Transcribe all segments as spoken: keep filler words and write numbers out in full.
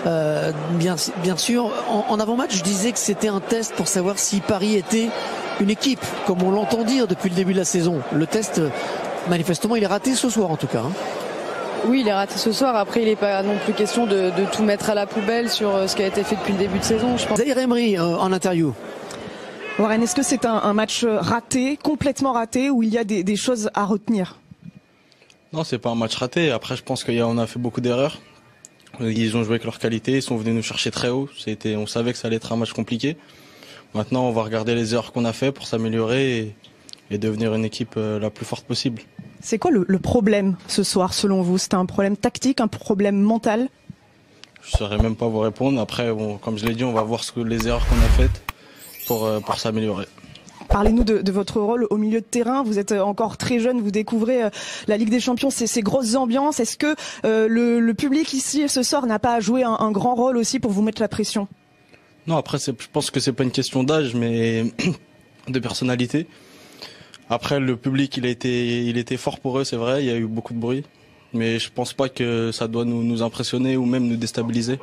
Euh, bien, bien sûr, en, en avant-match, je disais que c'était un test pour savoir si Paris était une équipe, comme on l'entend dire depuis le début de la saison. Le test, manifestement, il est raté ce soir en tout cas. Hein. Oui, il est raté ce soir. Après, il n'est pas non plus question de, de tout mettre à la poubelle sur ce qui a été fait depuis le début de saison, je pense. Zahir Emery euh, en interview. Warren, est-ce que c'est un, un match raté, complètement raté, où il y a des, des choses à retenir? Non, c'est pas un match raté. Après, je pense qu'on a, a fait beaucoup d'erreurs. Ils ont joué avec leur qualité, ils sont venus nous chercher très haut. C'était, on savait que ça allait être un match compliqué. Maintenant, on va regarder les erreurs qu'on a fait pour s'améliorer et, et devenir une équipe euh, la plus forte possible. C'est quoi le, le problème ce soir, selon vous? C'était un problème tactique, un problème mental? Je ne saurais même pas vous répondre. Après, bon, comme je l'ai dit, on va voir ce que, les erreurs qu'on a faites pour, euh, pour s'améliorer. Parlez-nous de, de votre rôle au milieu de terrain. Vous êtes encore très jeune, vous découvrez euh, la Ligue des Champions, ces, ces grosses ambiances. Est-ce que euh, le, le public ici ce soir n'a pas joué un, un grand rôle aussi pour vous mettre la pression? Non, après, je pense que c'est pas une question d'âge, mais de personnalité. Après, le public, il a été, il était fort pour eux, c'est vrai. Il y a eu beaucoup de bruit, mais je pense pas que ça doit nous, nous impressionner ou même nous déstabiliser.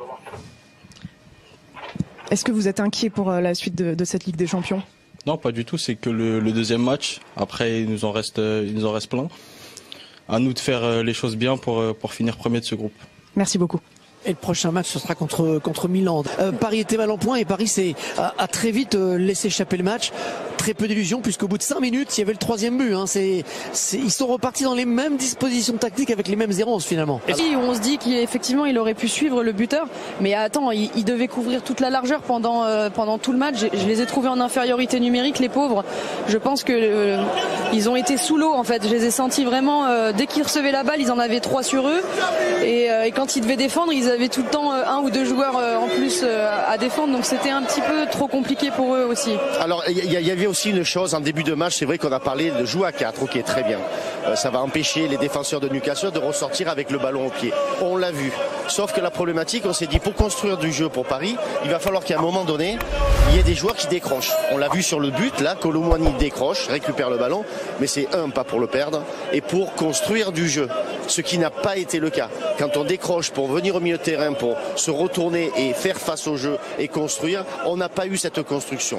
Est-ce que vous êtes inquiet pour la suite de, de cette Ligue des Champions? Non, pas du tout. C'est que le, le deuxième match. Après, il nous en reste, il nous en reste plein. À nous de faire les choses bien pour, pour finir premier de ce groupe. Merci beaucoup. Et le prochain match, ce sera contre, contre Milan. Euh, Paris était mal en point et Paris s'est, a, a très vite euh, laissé échapper le match. Très peu d'illusions puisqu'au bout de cinq minutes, il y avait le troisième but. Hein. C'est, c'est, ils sont repartis dans les mêmes dispositions tactiques avec les mêmes errances finalement. Et si on se dit qu'effectivement il aurait pu suivre le buteur, mais attends, il, il devait couvrir toute la largeur pendant, euh, pendant tout le match. Je, je les ai trouvés en infériorité numérique, les pauvres. Je pense que euh, ils ont été sous l'eau en fait. Je les ai sentis vraiment, euh, dès qu'ils recevaient la balle, ils en avaient trois sur eux. Et, euh, et quand ils devaient défendre, ils avaient tout le temps euh, un ou deux joueurs euh, en plus euh, à défendre. Donc c'était un petit peu trop compliqué pour eux aussi. Alors il y, y avait aussi une chose en début de match, c'est vrai qu'on a parlé de jouer à quatre, ok, très bien. Euh, ça va empêcher les défenseurs de Newcastle de ressortir avec le ballon au pied. On l'a vu. Sauf que la problématique, on s'est dit, pour construire du jeu pour Paris, il va falloir qu'à un moment donné, il y ait des joueurs qui décrochent. On l'a vu sur le but, là, Kolo Muani décroche, récupère le ballon, mais c'est un, pas pour le perdre, et pour construire du jeu. Ce qui n'a pas été le cas. Quand on décroche pour venir au milieu de terrain, pour se retourner et faire face au jeu et construire, on n'a pas eu cette construction.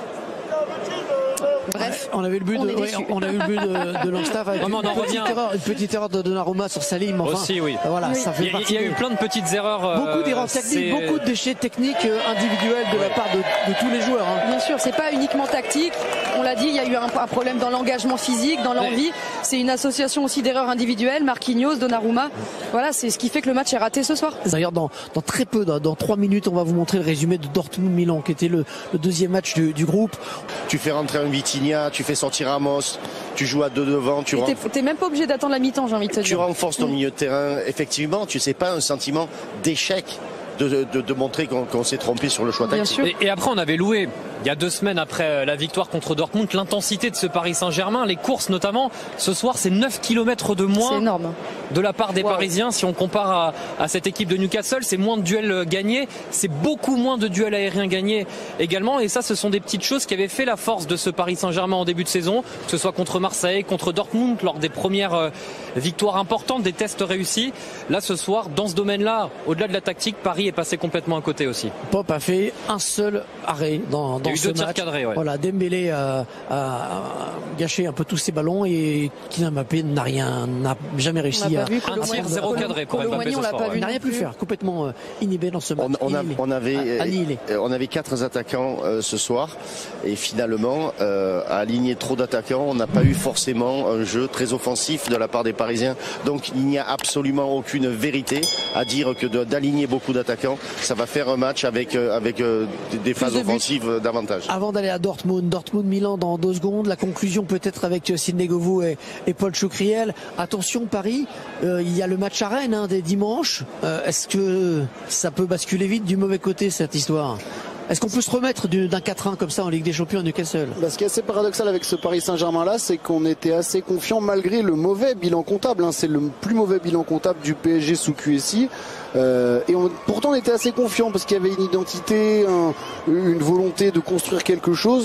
Bref, on a vu le but on de, ouais, on a vu le but de, de Longstaff avec Vraiment, une, on en petite revient. erreur, une petite erreur de Donnarumma sur Salim. Enfin, aussi, oui. Voilà, oui. ça fait Il y, a, partie il y a eu de- plein de petites erreurs. euh, beaucoup d'erreurs techniques, c'est- beaucoup de déchets techniques euh, individuels de la part de, de tous les joueurs. Hein. bien sûr, c'est pas uniquement tactique. On l'a dit, il y a eu un, un problème dans l'engagement physique, dans l'envie. C'est une association aussi d'erreurs individuelles. Marquinhos, Donnarumma. Voilà, c'est ce qui fait que le match est raté ce soir. D'ailleurs, dans, dans très peu, dans, dans trois minutes, on va vous montrer le résumé de Dortmund-Milan, qui était le, le deuxième match du, du groupe. Tu fais rentrer un Vitinha, tu fais sortir Ramos, tu joues à deux devant, tu, Et renf- T'es t'es même pas obligé d'attendre la mi-temps, j'ai envie de te tu dire. renforces ton milieu de terrain. Effectivement, tu sais pas un sentiment d'échec de, de, de montrer qu'on qu'on s'est trompé sur le choix Bien tactique. sûr. Et, et après, on avait loué, il y a deux semaines après la victoire contre Dortmund, l'intensité de ce Paris Saint-Germain, les courses notamment. Ce soir, c'est neuf kilomètres de C'est moins énorme. de la part des Wow. Parisiens. Si on compare à, à cette équipe de Newcastle, c'est moins de duels gagnés, c'est beaucoup moins de duels aériens gagnés également. Et ça, ce sont des petites choses qui avaient fait la force de ce Paris Saint-Germain en début de saison, que ce soit contre Marseille, contre Dortmund, lors des premières euh, victoires importantes, des tests réussis. Là, ce soir, dans ce domaine-là, au-delà de la tactique, Paris est passé complètement à côté aussi. Pop a fait un seul arrêt dans, Il y dans a eu ce deux tirs match. cadrés, ouais. Voilà, Dembélé a, a- a gâché un peu tous ses ballons et Kylian Mbappé n'a rien, n'a jamais On réussi n'a à. pas vu Un Kolo tir, Muani- zéro cadré pour Kolo Mbappé Muani, ce on l'a soir, pas ouais. vu Il n'a non rien pu plus. faire, complètement euh, inhibé dans ce match. On, on a- Annihilé. on avait, Annihilé. euh, on avait quatre attaquants euh, ce soir et finalement euh, à aligner trop d'attaquants, on n'a pas eu forcément un jeu très offensif de la part des Parisiens. Donc il n'y a absolument aucune vérité à dire que de- d'aligner beaucoup d'attaquants, ça va faire un match avec euh, avec euh, des, des phases de buts. offensives euh, davantage. Avant d'aller à Dortmund, Dortmund-Milan dans deux secondes. La conclusion peut-être avec Sidney Govou et, et Paul Choucriel. Attention Paris, euh, il y a le match à Rennes hein, des dimanches. Euh, Est-ce que ça peut basculer vite du mauvais côté cette histoire? Est-ce qu'on peut se remettre du- d'un quatre un comme ça en Ligue des Champions à Newcastle? Bah, ce qui est assez paradoxal avec ce Paris Saint-Germain là, c'est qu'on était assez confiant malgré le mauvais bilan comptable. Hein. C'est le plus mauvais bilan comptable du P S G sous Q S I. Euh, et on, pourtant on était assez confiant parce qu'il y avait une identité, un- une volonté de construire quelque chose.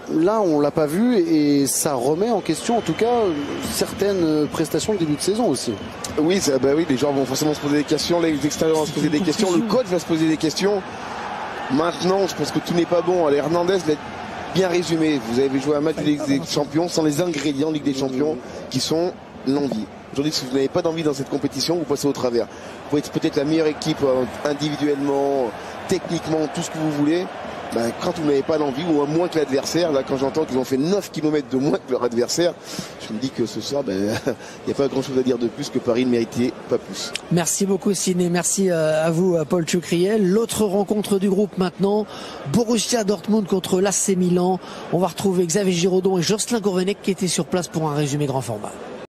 là, on l'a pas vu et ça remet en question, en tout cas, certaines prestations de début de saison aussi. Oui, ça, bah oui, les gens vont forcément se poser des questions, les extérieurs vont se poser des questions, le coach va se poser des questions. Maintenant, je pense que tout n'est pas bon. Allez, Hernandez l'a bien résumé. Vous avez joué un match de Ligue des Champions sans les ingrédients de Ligue des Champions qui sont l'envie. Aujourd'hui, si vous n'avez pas d'envie dans cette compétition, vous passez au travers. Vous pouvez être peut-être la meilleure équipe individuellement, techniquement, tout ce que vous voulez. Ben, quand vous n'avez pas l'envie, ou moins que l'adversaire, là quand j'entends qu'ils ont fait neuf kilomètres de moins que leur adversaire, je me dis que ce soir, ben, il n'y a pas grand chose à dire de plus que Paris ne méritait pas plus. Merci beaucoup Sidney, merci à vous Paul Tchoucriel. L'autre rencontre du groupe maintenant, Borussia Dortmund contre l'A C Milan. On va retrouver Xavier Giraudon et Jocelyn Gourvenec qui étaient sur place pour un résumé grand format.